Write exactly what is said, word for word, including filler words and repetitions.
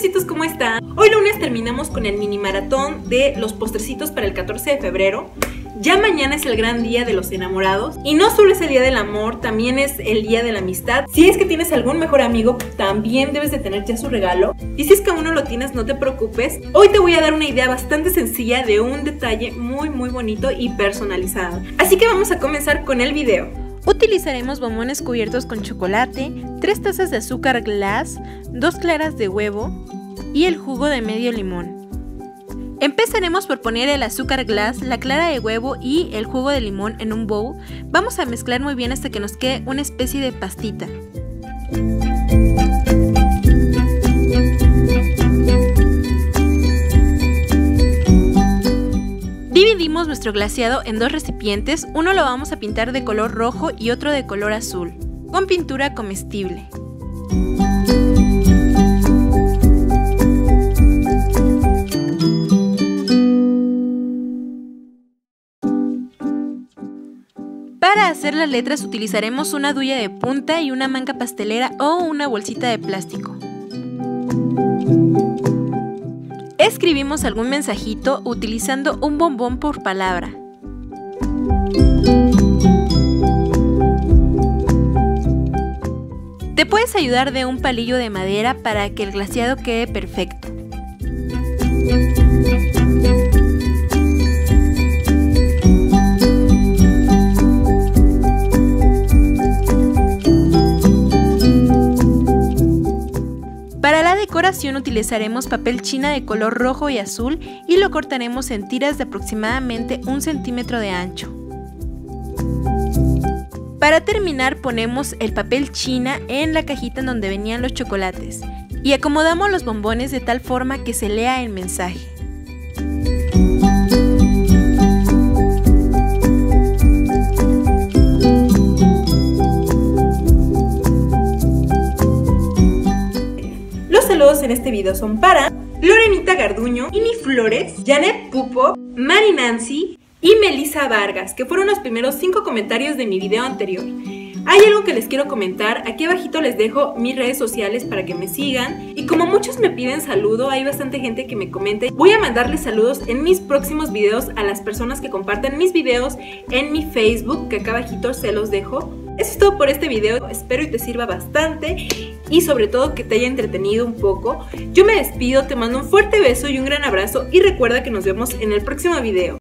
bebecitos, ¿cómo están? Hoy lunes terminamos con el mini maratón de los postrecitos para el catorce de febrero. Ya mañana es el gran día de los enamorados. Y no solo es el día del amor, también es el día de la amistad. Si es que tienes algún mejor amigo, también debes de tener ya su regalo. Y si es que aún no lo tienes, no te preocupes. Hoy te voy a dar una idea bastante sencilla de un detalle muy muy bonito y personalizado. Así que vamos a comenzar con el video. Utilizaremos bombones cubiertos con chocolate, tres tazas de azúcar glass, dos claras de huevo y el jugo de medio limón. Empezaremos por poner el azúcar glass, la clara de huevo y el jugo de limón en un bowl. Vamos a mezclar muy bien hasta que nos quede una especie de pastita. Dividimos nuestro glaseado en dos recipientes, uno lo vamos a pintar de color rojo y otro de color azul, con pintura comestible. Para hacer las letras utilizaremos una duya de punta y una manga pastelera o una bolsita de plástico. Escribimos algún mensajito utilizando un bombón por palabra. Te puedes ayudar de un palillo de madera para que el glaseado quede perfecto. Para la decoración utilizaremos papel china de color rojo y azul y lo cortaremos en tiras de aproximadamente un centímetro de ancho. Para terminar ponemos el papel china en la cajita en donde venían los chocolates y acomodamos los bombones de tal forma que se lea el mensaje. Los saludos en este video son para Lorenita Garduño, Ini Flores, Janet Pupo, Mari Nancy y Melissa Vargas, que fueron los primeros cinco comentarios de mi video anterior. Hay algo que les quiero comentar, aquí abajito les dejo mis redes sociales para que me sigan. Y como muchos me piden saludo, hay bastante gente que me comenta. Voy a mandarles saludos en mis próximos videos a las personas que compartan mis videos en mi Facebook, que acá abajito se los dejo. Eso es todo por este video, espero y te sirva bastante y sobre todo que te haya entretenido un poco. Yo me despido, te mando un fuerte beso y un gran abrazo y recuerda que nos vemos en el próximo video.